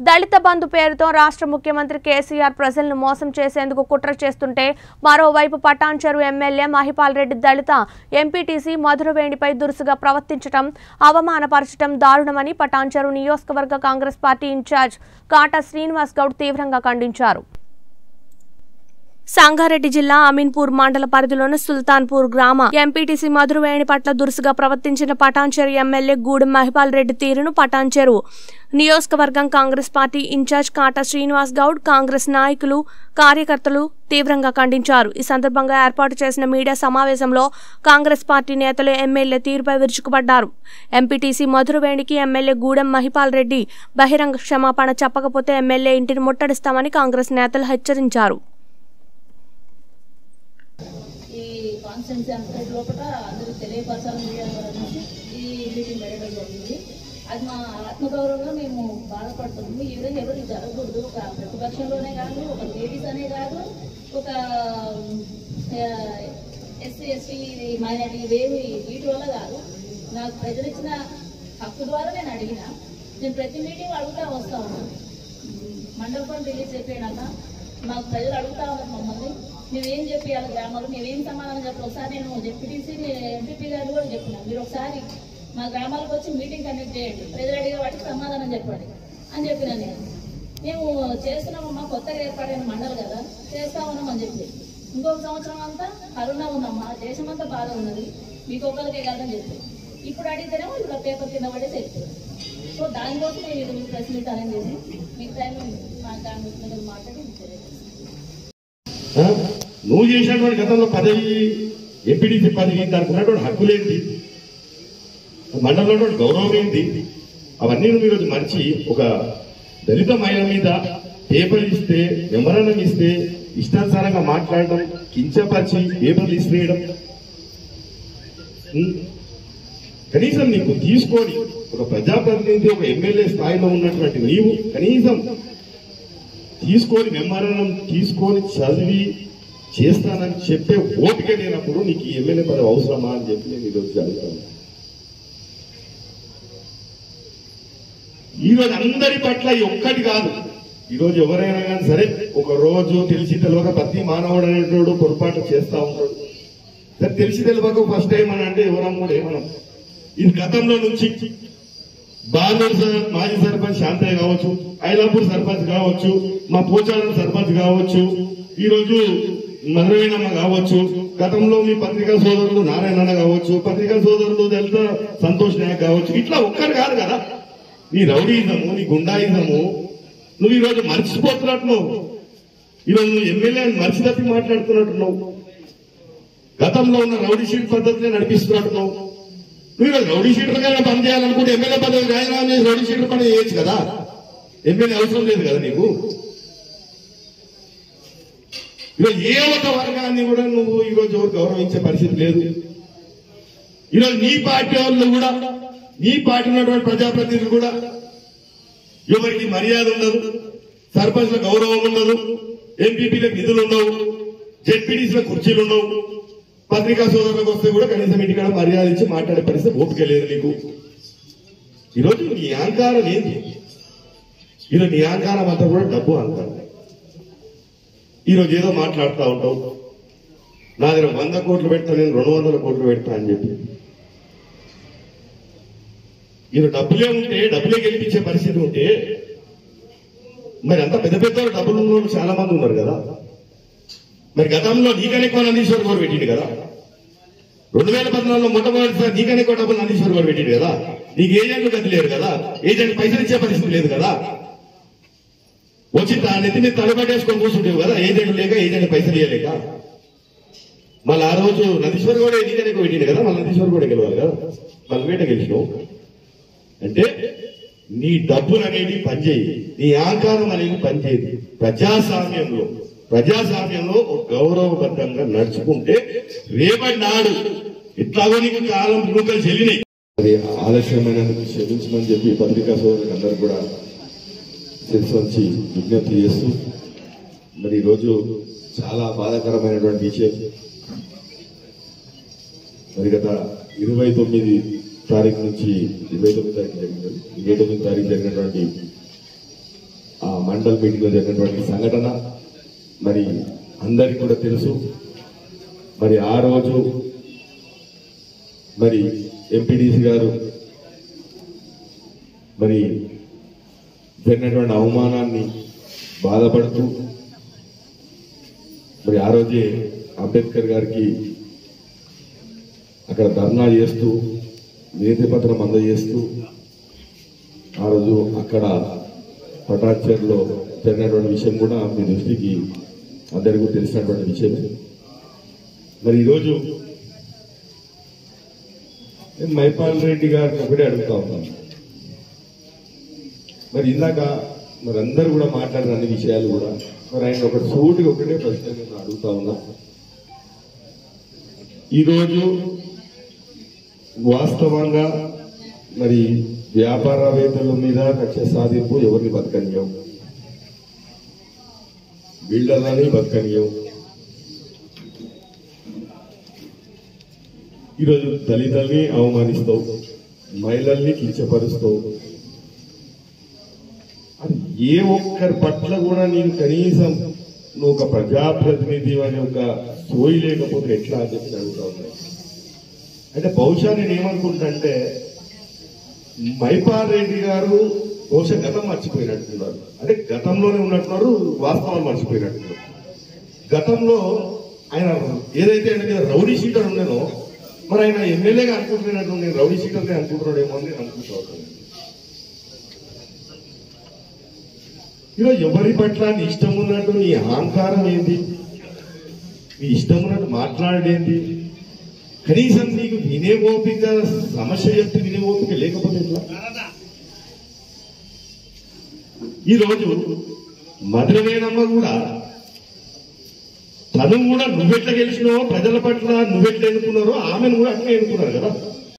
దళిత బంధు పేరుతో రాష్ట్ర ముఖ్యమంత్రి కేసీఆర్ ప్రజలను మోసం చేసేందుకు కుట్ర చేస్తుంటే మరోవైపు పటాన్చెరు ఎమ్మెల్యే మహిపాల్ రెడ్డి దళిత ఎంపీటీసీ మధురవేణిపై దురుసుగా ప్రవర్తించడం అవమానపరచడం దారుణమని పటాన్చెరు నియోజకవర్గ కాంగ్రెస్ పార్టీ ఇన్ఛార్జ్ కాటా శ్రీనివాస్ గౌడ్ తీవ్రంగా ఖండించారు. సంగారెడ్డి జిల్లా అమీన్పూర్ మండల పరిధిలోని సుల్తాన్పూర్ గ్రామ ఎంపీటీసీ మధురవేణి పట్ల దురుసుగా ప్రవర్తించిన పటాన్చెరు ఎమ్మెల్యే గూడెం మహిపాల్ రెడ్డి తీరును పటాన్చెరు నియోజకవర్గం కాంగ్రెస్ పార్టీ ఇన్ఛార్జ్ కాటా శ్రీనివాస్ గౌడ్ కాంగ్రెస్ నాయకులు కార్యకర్తలు తీవ్రంగా ఖండించారు. ఈ సందర్భంగా ఏర్పాటు చేసిన మీడియా సమావేశంలో కాంగ్రెస్ పార్టీ నేతలు ఎమ్మెల్యే తీరుపై విరుచుకుపడ్డారు. ఎంపీటీసీ మధురవేణికి ఎమ్మెల్యే గూడెం మహిపాల్ రెడ్డి బహిరంగ క్షమాపణ చెప్పకపోతే ఎమ్మెల్యే ఇంటిని ముట్టడిస్తామని కాంగ్రెస్ నేతలు హెచ్చరించారు. కాన్స్టెన్సీ అంతటి లోపల అందరూ తెలియపరచాలని మీడియా ద్వారా ఈ మీటింగ్ పెట్టడం జరిగింది. అది మా ఆత్మగౌరవంగా మేము బాధపడుతున్నాము. ఈ విధంగా ఎవరికి జరగకూడదు. ఒక ప్రతిపక్షంలోనే కాదు, ఒక లేడీస్ అనే కాదు, ఒక ఎస్సీ ఎస్టీ మైనారిటీ ఇవేమి వీటి వల్ల కాదు. నాకు ప్రజలు ఇచ్చిన హక్కు ద్వారా నేను అడిగిన. నేను ప్రతి మీటింగ్ అడుగుతా వస్తా ఉన్నాను. మండల ఫండ్ రిలీజ్ అయిపోయినాక మాకు ప్రజలు అడుగుతా ఉన్నారు మమ్మల్ని, మేమేం చెప్పాలి గ్రామాలు, మేమేం సమాధానం చెప్పాలి. ఒకసారి నేను జెడ్పీటీసీ ఎంపీపీ గారు కూడా చెప్పినాను, మీరు ఒకసారి మా గ్రామాలకు వచ్చి మీటింగ్ కండక్ట్ చేయండి, ప్రజలు అడిగే వాటికి సమాధానం చెప్పండి అని చెప్పినా. మేము చేస్తున్నామమ్మా, కొత్తగా ఏర్పడిన మండలి కదా, చేస్తా ఉన్నామని చెప్పి. ఇంకొక సంవత్సరం అంతా కరోనా ఉందమ్మా, దేశం అంతా బాగా ఉన్నది, మీకు ఒక్కరికే కాదని చెప్పి ఇప్పుడు అడిగితేనేమో ఇప్పుడు పేపర్ కింద పడే తెలుస్తుంది. సో దానికోసం నేను ఇది ప్రెస్ మీట్ అనేది చేసి మీకు టైం మా దాని మీద మాట్లాడి నువ్వు చేసినటువంటి గతంలో పదవి ఎంపీటీసీ పదవి దానికి ఉన్నటువంటి హక్కులేంటి, మండలంలో గౌరవం ఏంటి, అవన్నీ నువ్వు ఈరోజు మర్చి ఒక దళిత మహిళ మీద పేపర్లు ఇస్తే మెమరాండం ఇస్తే ఇష్టానుసారంగా మాట్లాడడం, కించపరిచి పేపర్లు ఇసిరేయడం. కనీసం నీకు తీసుకొని ఒక ప్రజాప్రతినిధి ఒక ఎమ్మెల్యే స్థాయిలో ఉన్నటువంటి నీవు కనీసం తీసుకొని మెమరాండం తీసుకొని చదివి చేస్తానని చెప్పే ఓపిక లేనప్పుడు నీకు ఈ ఎమ్మెల్యే పదవి అవసరమా అని చెప్పి నేను ఈరోజు అడుగుతాను. ఈరోజు అందరి పట్ల ఒక్కటి కాదు, ఈరోజు ఎవరైనా కానీ సరే ఒక రోజు తెలిసి తెలియక ప్రతి మానవుడు అనేటోడు పొరపాటు చేస్తూ ఉంటాడు. సరే తెలిసి తెలియక ఫస్ట్ టైం అని అంటే ఎవరమ్ముడు ఏమనం. ఇది గతంలో నుంచి బాలూరు మాజీ సర్పంచ్ శాంతయ్య కావచ్చు, ఐలాపూర్ సర్పంచ్ కావచ్చు, మా పోచారం సర్పంచ్ కావచ్చు, ఈరోజు మధురవేణమ్మ కావచ్చు, గతంలో మీ పత్రికా సోదరులు నారాయణ కావచ్చు, పత్రికా సోదరులు దళిత సంతోష్ నాయక్ కావచ్చు, ఇట్లా ఒక్కరు కాదు కదా. నీ రౌడీజము, నీ గుండాయిజము నువ్వు ఈరోజు మర్చిపోతున్నట్టున్నావు. ఈరోజు నువ్వు ఎమ్మెల్యే మర్చి తప్పి మాట్లాడుతున్నట్టున్నావు. గతంలో ఉన్న రౌడీ షీట్ పద్ధతిని నడిపిస్తున్నట్టున్నావు. నువ్వు ఈరోజు రౌడీ షీటర్గా పని చేయాలనుకుంటే ఎమ్మెల్యే పదవి రాజీనామా చేసి రౌడీ షీటర్ పని చేయొచ్చు కదా. ఎమ్మెల్యే అవసరం లేదు కదా నీకు. ఈరోజు ఏ ఒక వర్గాన్ని కూడా నువ్వు ఈరోజు ఎవరు గౌరవించే పరిస్థితి లేదు. ఈరోజు నీ పార్టీ వాళ్ళు కూడా, నీ పార్టీ ఉన్నటువంటి ప్రజాప్రతినిధులు కూడా ఎవరికి మర్యాద ఉండదు, సర్పంచ్ల గౌరవం ఉండదు, ఎంపీపీలకు నిధులు ఉండవు, జెడ్పీటీసీల కుర్చీలు ఉండవు, పత్రికా సోదరులకు వస్తే కూడా కనీసం ఇంటికాడ మర్యాద ఇచ్చి మాట్లాడే పరిస్థితి ఓపిక లేదు నీకు. ఈరోజు నీ అహంకారం ఏంటి? ఈరోజు నీ అహంకారం అంతా కూడా డబ్బు అహంకారం. ఈరోజు ఏదో మాట్లాడుతూ ఉంటావు, నా దగ్గర 100 కోట్లు పెడతా, నేను 200 కోట్లు పెడతా అని చెప్పి. ఈరోజు డబ్బులే ఉంటే, డబ్బులే గెలిపించే పరిస్థితి ఉంటే మరి అంత పెద్ద పెద్ద డబ్బులు ఉన్న వాళ్ళు చాలా మంది ఉన్నారు కదా. మరి గతంలో నీకనే ఎక్కువ నందీశ్వర్ గౌడ్ పెట్టిండు కదా. 2014లో మొట్టమొదటిసారి నీకనే ఎక్కువ డబ్బులు నందీశ్వర్ గౌడ్ పెట్టిండు కదా. నీకు ఏజెంట్లు గది లేరు కదా, ఏజెంట్ పైసలు ఇచ్చే పరిస్థితి లేదు కదా. వచ్చి నెత్తి మీద తలబట్టేసుకొని కూర్చుంటేవు కదా, ఏజెంట్ లేక, ఏజెంట్ పైసలు ఇవ్వలేక. మళ్ళీ ఆ రోజు నందీశ్వర్ కూడా నీకనే ఎక్కువ పెట్టిండు కదా, మళ్ళీ నందీశ్వర్ కూడా గెలవాలి కదా, మళ్ళీ వేట గెలిచినావు. అంటే నీ డబ్బులు అనేవి పనిచేయి, నీ అహంకారం అనేది పనిచేయదు. ప్రజాస్వామ్యంలో గౌరవబద్ధంగా నడుచుకుంటే రేపటి నాడు ఇట్లాగో నీకు కాలం రూపాయలు చెల్లినాయి. అది ఆలస్యమైనందుకు క్షమించమని చెప్పి పత్రికా సోదరులకు అందరూ కూడా తెలిసి విజ్ఞప్తి చేస్తూ, మరి ఈరోజు చాలా బాధాకరమైనటువంటి విషయం. మరి గత 29 తారీఖు నుంచి 29 తారీఖు జరిగినటువంటి మండల్ మీటింగ్లో జరిగినటువంటి సంఘటన మరి అందరికీ కూడా తెలుసు. మరి ఆ రోజు మరి ఎంపీడీసీ గారు మరి జరిగినటువంటి అవమానాన్ని బాధపడుతూ మరి ఆ రోజే అంబేద్కర్ గారికి అక్కడ ధర్నా చేస్తూ వినతి పత్రం అందజేస్తూ ఆ రోజు అక్కడ పటాన్చెరులో జరిగినటువంటి విషయం కూడా మీ దృష్టికి అందరికీ తెలిసినటువంటి విషయమే. మరి ఈరోజు నేను మైపాల్ రెడ్డి గారిని ఒకటే అడుగుతా ఉన్నాను. మరి ఇందాక మరి అందరూ కూడా మాట్లాడిన అన్ని విషయాలు కూడా మరి ఆయన ఒక సూటిగా ఒకటే ప్రశ్న నేను అడుగుతా ఉన్నా. ఈరోజు వాస్తవంగా మరి వ్యాపారవేత్తల మీద కక్ష సాధింపు ఎవరిని బతకనియం, బిల్డర్లని బతకనియం. ఈరోజు దళితుల్ని అవమానిస్తావు, మహిళల్ని కించపరుస్తావు. అది ఏ ఒక్కరి పట్ల కూడా నేను కనీసం నువ్వు ఒక ప్రజాప్రతినిధి అనే ఒక సోయి లేకపోతే ఎట్లా అని చెప్పి అడుగుతా ఉన్నాను. అంటే బహుశా నేను ఏమనుకుంటా మైపాల్ రెడ్డి గారు బహుశా గతం మర్చిపోయినట్టున్నారు. అంటే గతంలోనే ఉన్నట్టున్నారు, వాస్తవాలు మర్చిపోయినట్టున్నారు. గతంలో ఆయన ఏదైతే ఆయన మీద రౌడీ షీటర్ ఉండేనో మరి ఆయన ఎమ్మెల్యేగా అనుకుంటున్నట్టు నేను రౌడీ షీటర్నే అనుకుంటున్నాడేమో అని నేను అనుకుంటా ఉన్నాను. ఈరోజు ఎవరి పట్ల నీ ఇష్టం ఉన్నట్టు నీ అహంకారం ఏంటి, నీ ఇష్టం ఉన్నట్టు మాట్లాడేంటి, కనీసం నీకు వినే ఓపిక, సమస్య చెప్తే వినే ఓపిక లేకపోతే ఎట్లా? ఈరోజు మధురమేనమ్మ కూడా తను కూడా నువ్వెట్లా గెలిచినావో ప్రజల పట్ల నువ్వెట్లా ఎన్నుకున్నారో ఆమెను కూడా అట్లా ఎన్నుకున్నారు కదా.